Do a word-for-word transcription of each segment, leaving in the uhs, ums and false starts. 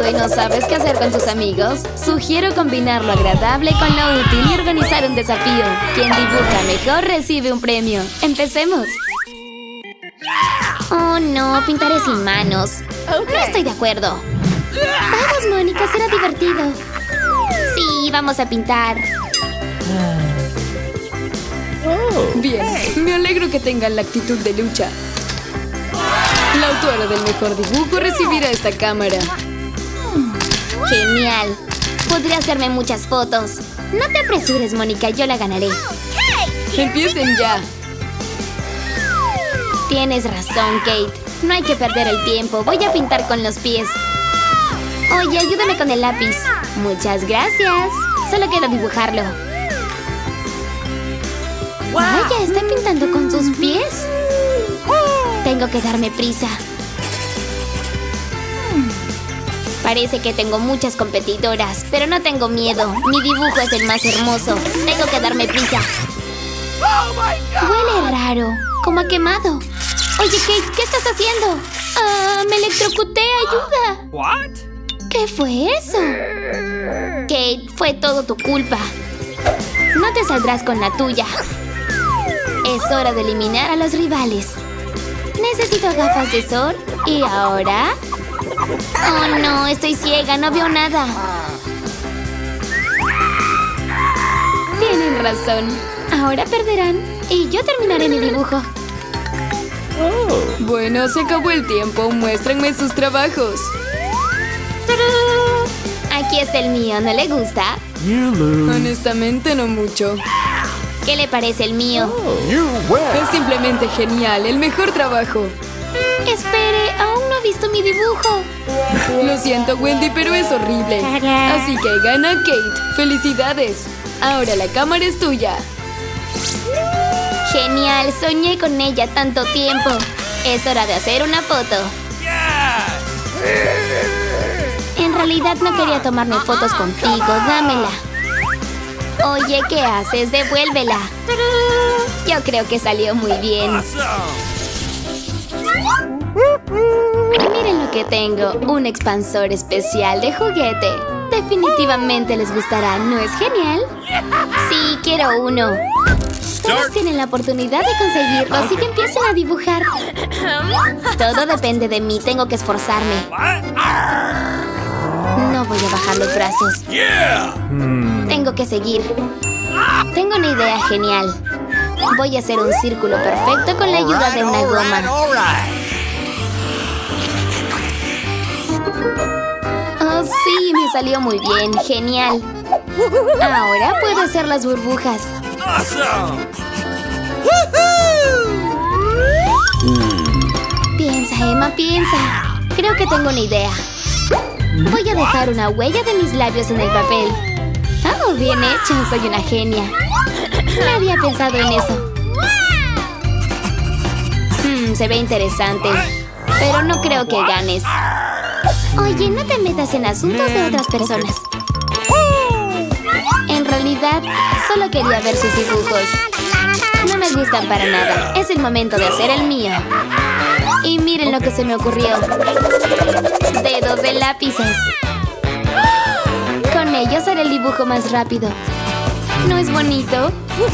y no sabes qué hacer con tus amigos? Sugiero combinar lo agradable con lo útil y organizar un desafío. Quien dibuja mejor recibe un premio. ¡Empecemos! Oh, no, pintaré sin manos. No estoy de acuerdo. Vamos, Mónica, será divertido. Sí, vamos a pintar. Bien, me alegro que tengan la actitud de lucha. La autora del mejor dibujo recibirá esta cámara. Genial. Podré hacerme muchas fotos. No te apresures, Mónica, yo la ganaré. ¡Empiecen ya! Tienes razón, Kate. No hay que perder el tiempo. Voy a pintar con los pies. Oye, ayúdame con el lápiz. Muchas gracias. Solo quiero dibujarlo. Vaya, ¿está pintando con sus pies? Tengo que darme prisa. Parece que tengo muchas competidoras, pero no tengo miedo. Mi dibujo es el más hermoso. Tengo que darme prisa. Huele raro, como a quemado. Oye, Kate, ¿qué estás haciendo? Ah, me electrocuté, ayuda. What? ¿Qué fue eso? Kate, fue todo tu culpa. No te saldrás con la tuya. Es hora de eliminar a los rivales. Necesito gafas de sol. ¿Y ahora? Oh, no, estoy ciega, no veo nada. Tienen razón. Ahora perderán y yo terminaré mi dibujo. Bueno, se acabó el tiempo. Muéstrenme sus trabajos. Aquí está el mío, ¿no le gusta? Honestamente, no mucho. ¿Qué le parece el mío? Es simplemente genial, el mejor trabajo. Espere, aún no he visto mi dibujo. Lo siento, Wendy, pero es horrible. Así que gana Kate. ¡Felicidades! Ahora la cámara es tuya. Genial, soñé con ella tanto tiempo. Es hora de hacer una foto. En realidad no quería tomarme fotos contigo, dámela. Oye, ¿qué haces? Devuélvela. Yo creo que salió muy bien. Miren lo que tengo, un expansor especial de juguete. Definitivamente les gustará, ¿no es genial? Sí, quiero uno. Todos tienen la oportunidad de conseguirlo, así que empiecen a dibujar. Todo depende de mí, tengo que esforzarme. No voy a bajar los brazos. Tengo que seguir. Tengo una idea genial. Voy a hacer un círculo perfecto con la ayuda de una goma. Oh, sí, me salió muy bien. Genial. Ahora puedo hacer las burbujas. Piensa, Emma, piensa. Creo que tengo una idea. Voy a dejar una huella de mis labios en el papel. Oh, bien hecho, soy una genia. No había pensado en eso. Hmm, se ve interesante. Pero no creo que ganes. Oye, no te metas en asuntos de otras personas. En realidad, solo quería ver sus dibujos. No me gustan para nada. Es el momento de hacer el mío. Y miren lo que se me ocurrió. Dedos de lápices. Con ellos haré el dibujo más rápido. ¿No es bonito?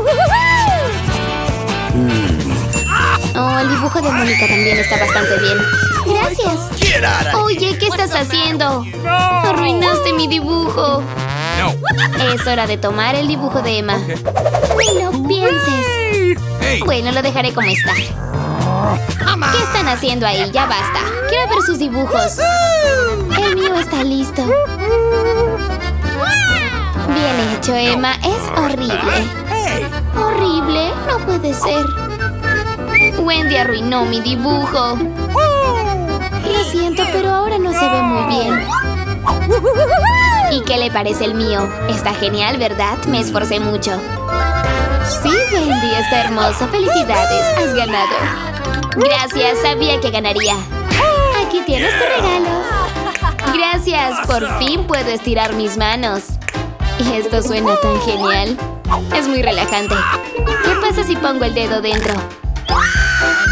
Oh, el dibujo de Mónica también está bastante bien. Gracias. Oye, ¿qué estás haciendo? Arruinaste mi dibujo. Es hora de tomar el dibujo de Emma. Ni lo pienses. Bueno, lo dejaré como está. ¿Qué están haciendo ahí? Ya basta. Quiero ver sus dibujos. El mío está listo. Bien hecho, Emma. Es horrible. ¿Horrible? No puede ser. Wendy arruinó mi dibujo. Lo siento, pero ahora no se ve muy bien. ¿Y qué le parece el mío? Está genial, ¿verdad? Me esforcé mucho. Sí, Wendy, está hermoso. Felicidades, has ganado. Gracias, sabía que ganaría. Aquí tienes tu regalo. Gracias, por fin puedo estirar mis manos. Y esto suena tan genial. Es muy relajante. ¿Qué pasa si pongo el dedo dentro?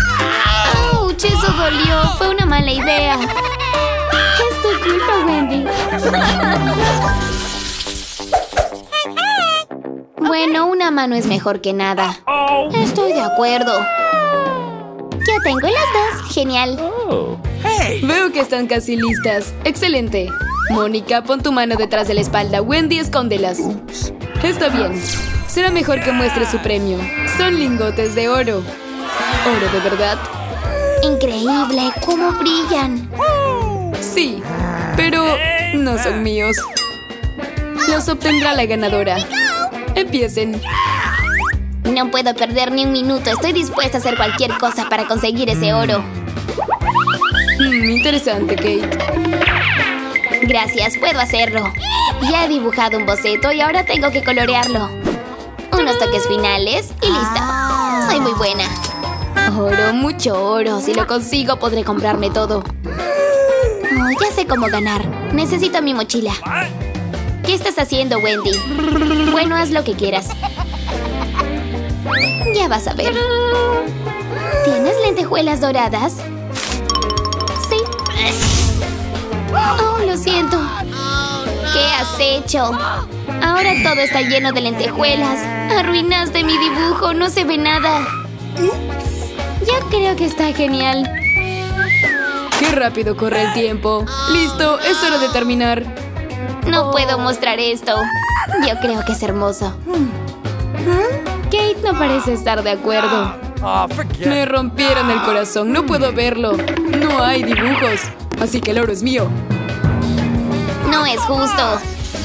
¡Auch! Eso dolió. Fue una mala idea. Es tu culpa, Wendy. Bueno, una mano es mejor que nada. Estoy de acuerdo. Ya tengo las dos. Genial. Veo que están casi listas. Excelente. Mónica, pon tu mano detrás de la espalda. Wendy, escóndelas. Está bien. Será mejor que muestre su premio. Son lingotes de oro. ¿Oro de verdad? Increíble. ¿Cómo brillan? Sí, pero no son míos. Los obtendrá la ganadora. Empiecen. No puedo perder ni un minuto. Estoy dispuesta a hacer cualquier cosa para conseguir ese oro. Mm, interesante, Kate. Gracias, puedo hacerlo. Ya he dibujado un boceto y ahora tengo que colorearlo. Unos toques finales y listo. Soy muy buena. Oro, mucho oro. Si lo consigo, podré comprarme todo. Oh, ya sé cómo ganar. Necesito mi mochila. ¿Qué estás haciendo, Wendy? Bueno, haz lo que quieras. Ya vas a ver. ¿Tienes lentejuelas doradas? Sí. Oh, lo siento. ¿Qué has hecho? Ahora todo está lleno de lentejuelas. Arruinaste mi dibujo, no se ve nada. Yo creo que está genial. ¡Qué rápido corre el tiempo! ¡Listo! ¡Es hora de terminar! No puedo mostrar esto. Yo creo que es hermoso. Kate no parece estar de acuerdo. Me rompieron el corazón. No puedo verlo. No hay dibujos. Así que el oro es mío. No es justo.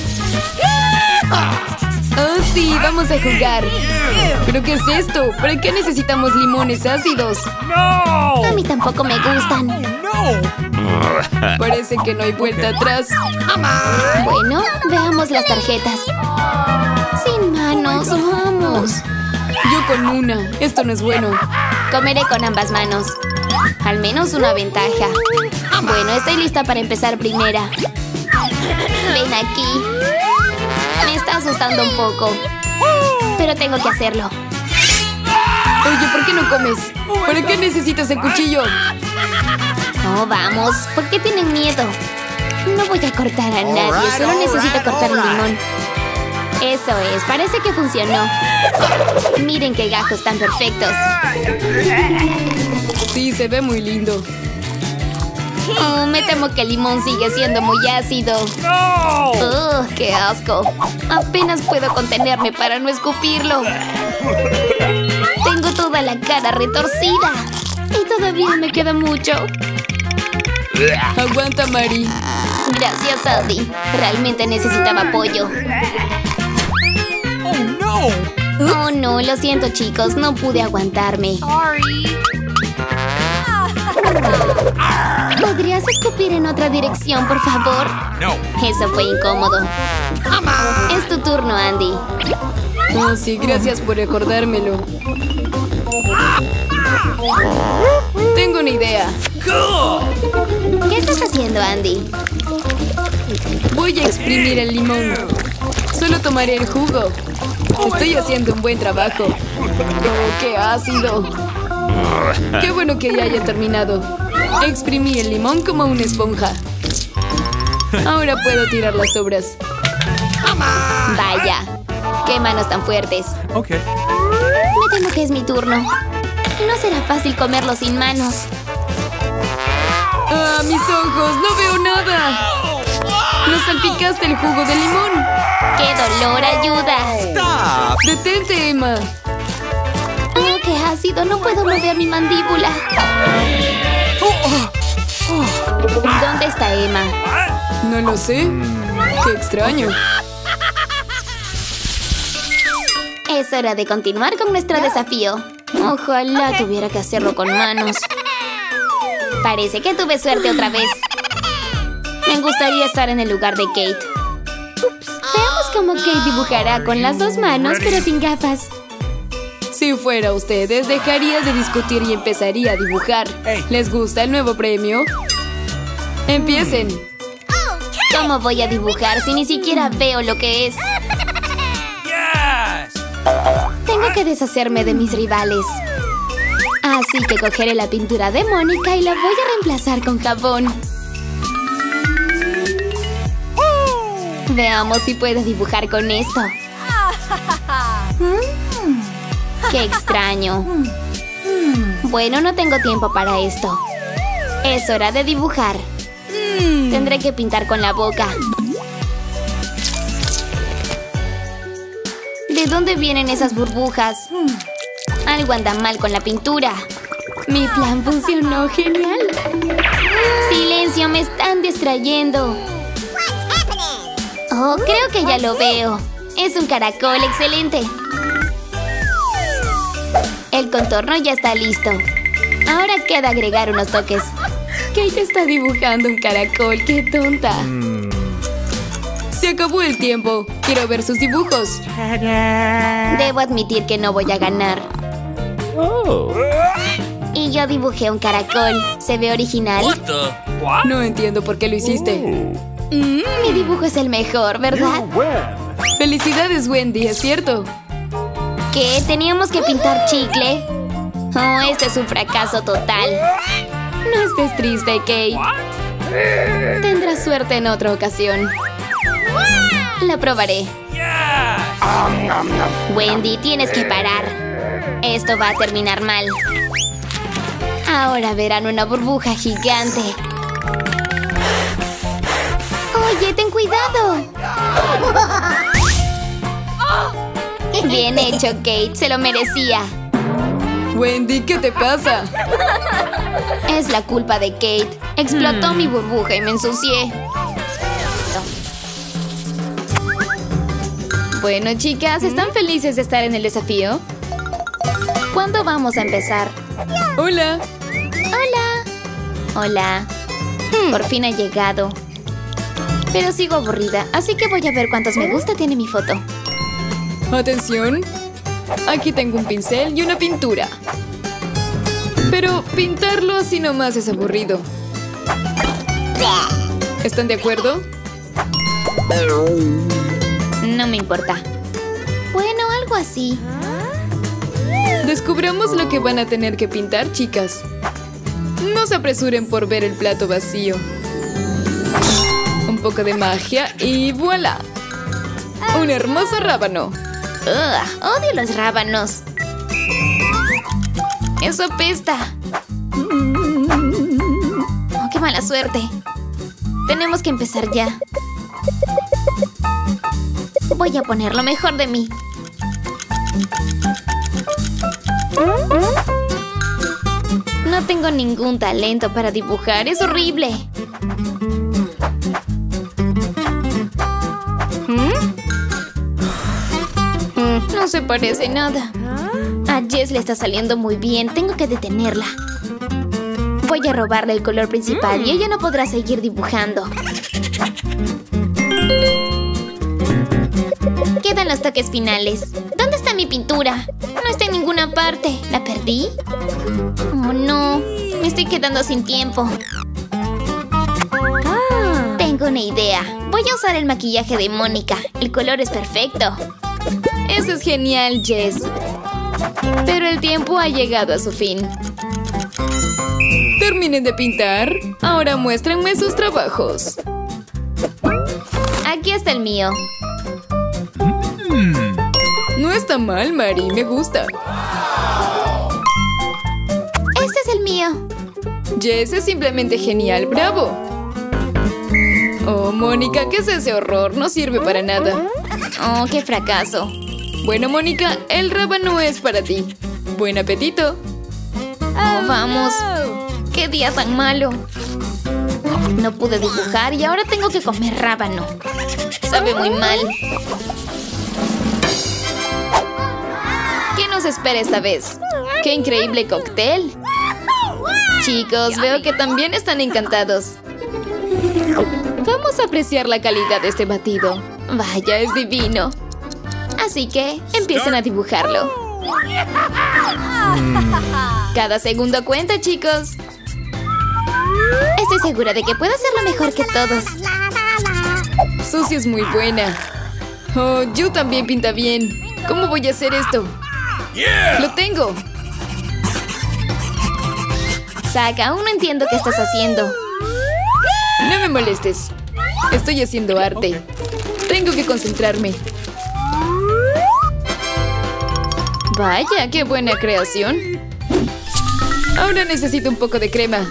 Oh, sí, vamos a jugar. ¿Pero qué es esto? ¿Para qué necesitamos limones ácidos? A mí tampoco me gustan. Parece que no hay vuelta atrás. Bueno, veamos las tarjetas. Sin manos, vamos. Yo con una. Esto no es bueno. Comeré con ambas manos. Al menos una ventaja. Bueno, estoy lista para empezar primera. Ven aquí. Me está asustando un poco. Pero tengo que hacerlo. Oye, ¿por qué no comes? ¿Para qué necesitas el cuchillo? Oh, vamos. ¿Por qué tienen miedo? No voy a cortar a nadie. Solo necesito cortar un limón. Eso es. Parece que funcionó. Miren qué gajos tan perfectos. Sí, se ve muy lindo. Oh, me temo que el limón sigue siendo muy ácido. ¡Ugh, qué asco! Apenas puedo contenerme para no escupirlo. Tengo toda la cara retorcida. Y todavía me queda mucho. Aguanta, Mari. Gracias, Andy. Realmente necesitaba apoyo. Oh, no. Lo siento, chicos. No pude aguantarme. ¿Podrías escupir en otra dirección, por favor? No. Eso fue incómodo. Es tu turno, Andy. Oh, sí, gracias por recordármelo. Tengo una idea. ¿Qué estás haciendo, Andy? Voy a exprimir el limón. Solo tomaré el jugo. Estoy haciendo un buen trabajo. Oh, qué ácido. Qué bueno que ya haya terminado. Exprimí el limón como una esponja. Ahora puedo tirar las sobras. Vaya. Qué manos tan fuertes. Ok. Me temo que es mi turno. No será fácil comerlo sin manos. ¡Ah, mis ojos! ¡No veo nada! ¡Nos salpicaste el jugo de limón! ¡Qué dolor! ¡Ayuda! ¡Detente, Emma! ¡Oh, qué ácido! No puedo mover mi mandíbula. ¿Dónde está Emma? No lo sé. ¡Qué extraño! Es hora de continuar con nuestro desafío. Ojalá tuviera que hacerlo con manos. Parece que tuve suerte otra vez. Me gustaría estar en el lugar de Kate. Veamos cómo Kate dibujará con las dos manos, pero sin gafas. Si fuera ustedes, dejaría de discutir y empezaría a dibujar. ¿Les gusta el nuevo premio? ¡Empiecen! ¿Cómo voy a dibujar si ni siquiera veo lo que es? Tengo que deshacerme de mis rivales. Así que cogeré la pintura de Mónica y la voy a reemplazar con jabón. Veamos si puedo dibujar con esto. ¡Qué extraño! Bueno, no tengo tiempo para esto. Es hora de dibujar. Tendré que pintar con la boca. ¿De dónde vienen esas burbujas? Algo anda mal con la pintura. Mi plan funcionó genial. ¡Silencio! ¡Me están distrayendo! Oh, creo que ya lo veo. Es un caracol excelente. El contorno ya está listo. Ahora queda agregar unos toques. Kate está dibujando un caracol. ¡Qué tonta! Se acabó el tiempo. Quiero ver sus dibujos. Debo admitir que no voy a ganar. Oh. Y yo dibujé un caracol. ¿Se ve original? No entiendo por qué lo hiciste. Mm, mi dibujo es el mejor, ¿verdad? Felicidades, Wendy, es cierto. ¿Qué? ¿Teníamos que pintar chicle? Oh, este es un fracaso total. No estés triste, Kate. Tendrás suerte en otra ocasión. Lo probaré. Wendy, tienes que parar. Esto va a terminar mal. Ahora verán una burbuja gigante. Oye, ten cuidado. Bien hecho, Kate. Se lo merecía. Wendy, ¿qué te pasa? Es la culpa de Kate. Explotó Hmm. mi burbuja y me ensucié. Bueno, chicas, ¿están felices de estar en el desafío? ¿Cuándo vamos a empezar? Hola. Hola. Hola. Por fin ha llegado. Pero sigo aburrida, así que voy a ver cuántos me gusta tiene mi foto. Atención. Aquí tengo un pincel y una pintura. Pero pintarlo así nomás es aburrido. ¿Están de acuerdo? No me importa. Bueno, algo así. Descubramos lo que van a tener que pintar, chicas. No se apresuren por ver el plato vacío. Un poco de magia y ¡voilá! Un hermoso rábano. Ugh, odio los rábanos. Eso apesta. Oh, qué mala suerte. Tenemos que empezar ya. Voy a poner lo mejor de mí. No tengo ningún talento para dibujar. Es horrible. ¿Mm? No se parece nada. A Jess le está saliendo muy bien. Tengo que detenerla. Voy a robarle el color principal y ella no podrá seguir dibujando. Quedan los toques finales. ¿Dónde está mi pintura? No está en ninguna parte. ¿La perdí? Oh, no. Me estoy quedando sin tiempo. Tengo una idea. Voy a usar el maquillaje de Mónica. El color es perfecto. Eso es genial, Jess. Pero el tiempo ha llegado a su fin. Terminen de pintar. Ahora muéstrenme sus trabajos. Aquí está el mío. No está mal, Mari. Me gusta. Este es el mío. Jess es simplemente genial. ¡Bravo! Oh, Mónica, ¿qué es ese horror? No sirve para nada. Oh, qué fracaso. Bueno, Mónica, el rábano es para ti. ¡Buen apetito! Oh, vamos. ¡Qué día tan malo! No pude dibujar y ahora tengo que comer rábano. Sabe muy mal. ¿Qué nos espera esta vez? ¡Qué increíble cóctel! Chicos, veo que también están encantados. Vamos a apreciar la calidad de este batido. Vaya, es divino. Así que empiecen a dibujarlo. Cada segundo cuenta, chicos. Estoy segura de que puedo hacerlo mejor que todos. Susie es muy buena. Oh, Yu también pinta bien. ¿Cómo voy a hacer esto? ¡Lo tengo! Zack, aún no entiendo qué estás haciendo. No me molestes. Estoy haciendo arte. Tengo que concentrarme. Vaya, qué buena creación. Ahora necesito un poco de crema.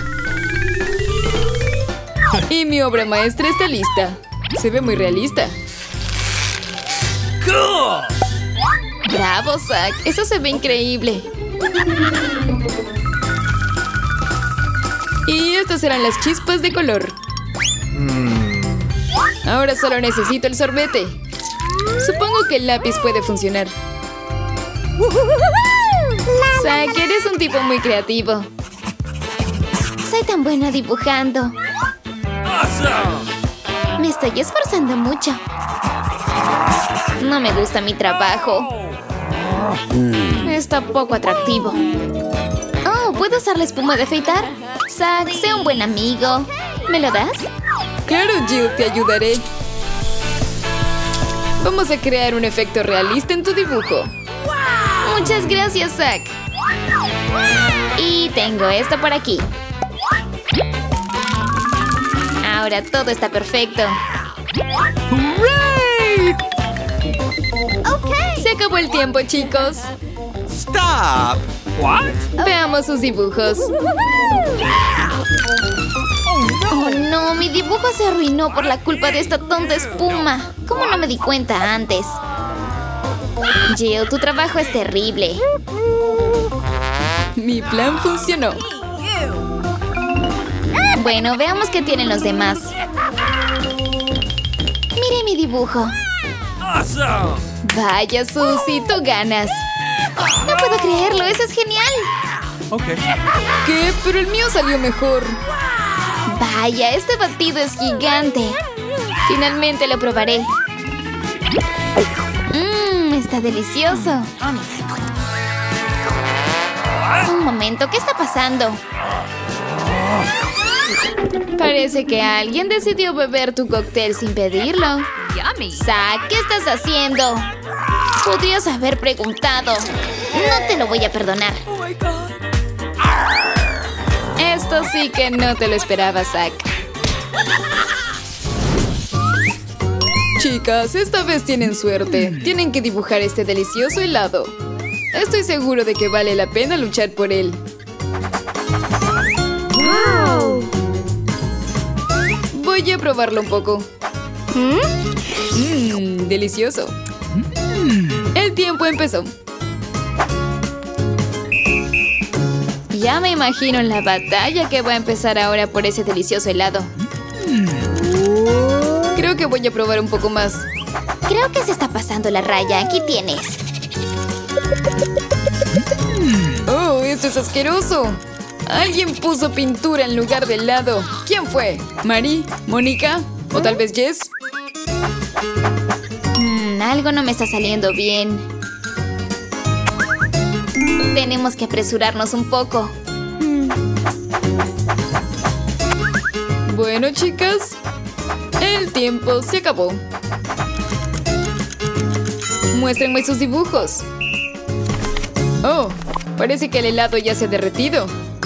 Y mi obra maestra está lista. Se ve muy realista. ¡Bravo, Zack! Eso se ve increíble. Y estas serán las chispas de color. Ahora solo necesito el sorbete. Supongo que el lápiz puede funcionar. Zack, eres un tipo muy creativo. Soy tan buena dibujando. Me estoy esforzando mucho. No me gusta mi trabajo. Está poco atractivo. Oh, ¿puedo usar la espuma de afeitar? Zack, sé un buen amigo. ¿Me lo das? Claro, Jill, te ayudaré. Vamos a crear un efecto realista en tu dibujo. Muchas gracias, Zack. Y tengo esto por aquí. Ahora todo está perfecto. ¡Hooray! Se acabó el tiempo, chicos. Stop! What? Veamos sus dibujos. Oh no, mi dibujo se arruinó por la culpa de esta tonta espuma. ¿Cómo no me di cuenta antes? Jill, tu trabajo es terrible. Mi plan funcionó. Bueno, veamos qué tienen los demás. Mire mi dibujo. Vaya, Susie, tú ganas. No puedo creerlo, eso es genial. Okay. ¿Qué? Pero el mío salió mejor. Vaya, este batido es gigante. Finalmente lo probaré. Mmm, está delicioso. Un momento, ¿qué está pasando? Parece que alguien decidió beber tu cóctel sin pedirlo. Zack, ¿qué estás haciendo? Podrías haber preguntado. No te lo voy a perdonar. Esto sí que no te lo esperaba, Zack. Chicas, esta vez tienen suerte. Tienen que dibujar este delicioso helado. Estoy seguro de que vale la pena luchar por él. ¡Wow! Voy a probarlo un poco. Mmm, delicioso. El tiempo empezó. Ya me imagino la batalla que va a empezar ahora por ese delicioso helado. Creo que voy a probar un poco más. Creo que se está pasando la raya. Aquí tienes. ¡Oh, esto es asqueroso! Alguien puso pintura en lugar de helado. ¿Quién fue? ¿Mari? ¿Mónica? ¿O tal vez Jess? Mm, algo no me está saliendo bien. Tenemos que apresurarnos un poco. Mm. Bueno, chicas, el tiempo se acabó. Muéstrenme sus dibujos. Oh, parece que el helado ya se ha derretido.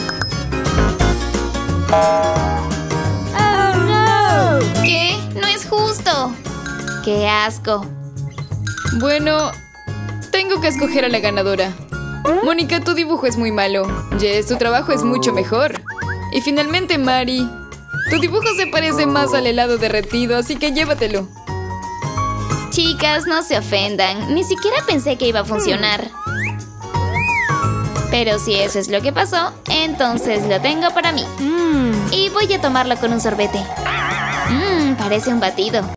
¡Oh, no! ¿Qué? ¡No es justo! ¡Qué asco! Bueno, tengo que escoger a la ganadora. Mónica, tu dibujo es muy malo. Jess, tu trabajo es mucho mejor. Y finalmente, Mari, tu dibujo se parece más al helado derretido, así que llévatelo. Chicas, no se ofendan. Ni siquiera pensé que iba a funcionar. Pero si eso es lo que pasó, entonces lo tengo para mí. Y voy a tomarlo con un sorbete. Mmm, parece un batido.